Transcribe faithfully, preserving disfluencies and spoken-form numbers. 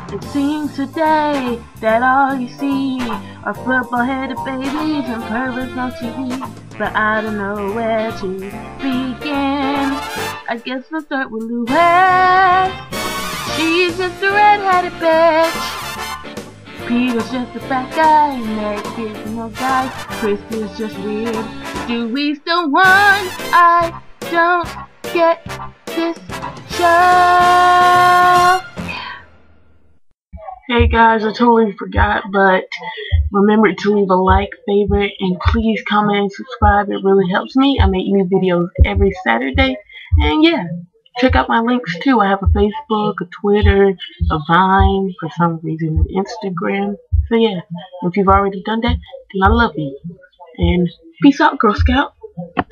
It seems today that all you see are football-headed babies and perverts on T V. But I don't know where to begin. I guess we'll start with Louise. She's just a red-headed bitch. Peter's just a fat guy. Meg is no guy. Chris is just weird. Do we still want? I don't get this show. Hey guys, I totally forgot, but remember to leave a like, favorite, and please comment and subscribe. It really helps me. I make new videos every Saturday. And yeah, check out my links too. I have a Facebook, a Twitter, a Vine, for some reason an Instagram. So yeah, if you've already done that, then I love you. And peace out, Girl Scout.